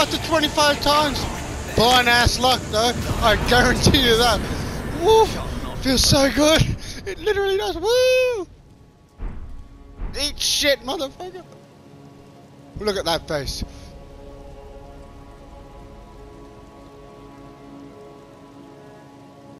after 25 times. Fine ass luck though, I guarantee you that. Woo! Feels so good. It literally does. Woo! Eat shit, motherfucker. Look at that face.